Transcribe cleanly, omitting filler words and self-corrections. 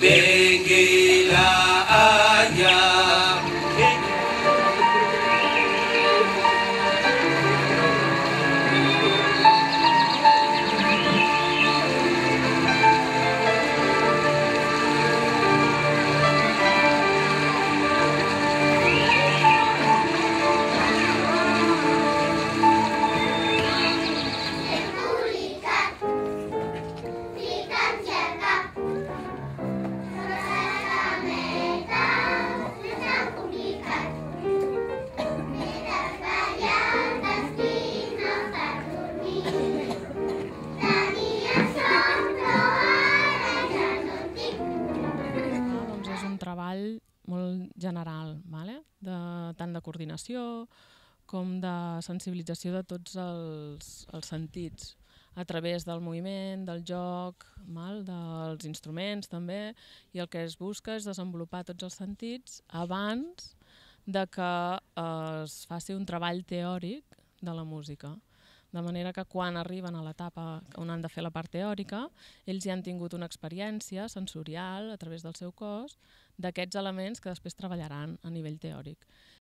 vengui l'anya. És un treball molt general, tant de coordinació com de sensibilització de tots els sentits, a través del moviment, del joc, dels instruments també, i el que es busca és desenvolupar tots els sentits abans de que es faci un treball teòric de la música. De manera que quan arriben a l'etapa on han de fer la part teòrica, ells ja han tingut una experiència sensorial a través del seu cos d'aquests elements que després treballaran a nivell teòric.